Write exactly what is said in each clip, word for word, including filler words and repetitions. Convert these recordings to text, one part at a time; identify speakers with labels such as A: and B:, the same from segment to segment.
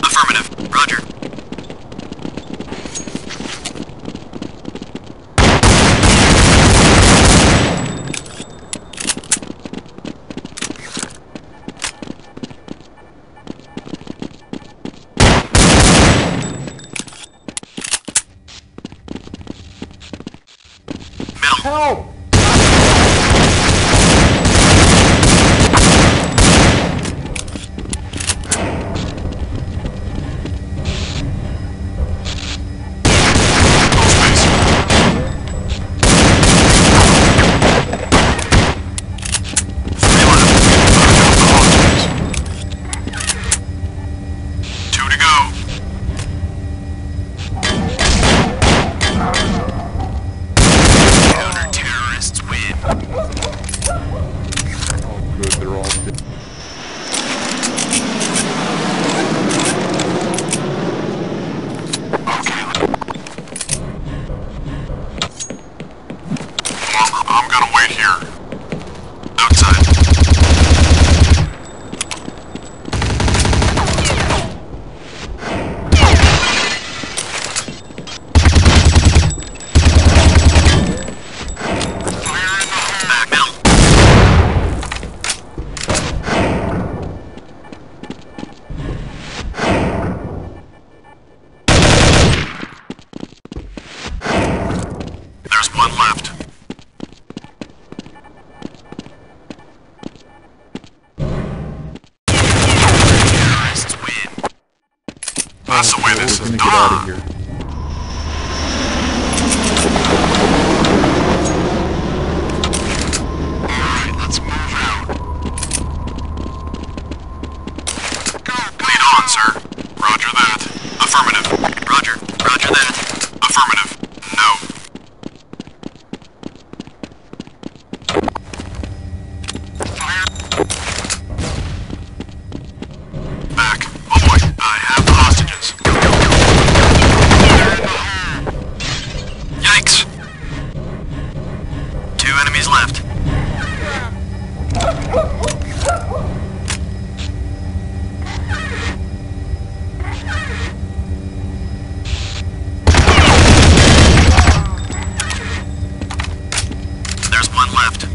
A: Affirmative. Roger.
B: Help!
A: Two to go. Counter-terrorists win.
B: Oh, good, they're all dead.
A: I'm, I'm gonna wait here. Outside. Back now. There's one left. Terrorists win. That's the way this
B: We're
A: is
B: gonna get out of
A: done.
B: here.
A: Alright, let's move out. Lead on, sir. Roger that. Affirmative. Roger. Roger that. Affirmative. No. Back. Oh boy, I have the hostages. Yikes. Two enemies left. There's one left.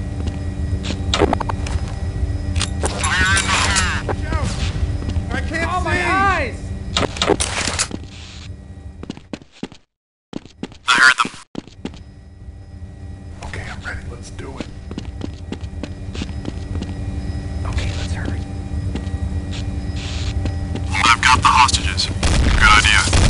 B: I can't
C: Oh, my eyes!
A: I heard them.
B: Okay, I'm ready. Let's do it.
C: Okay, let's hurry.
A: I've got the hostages. Good idea.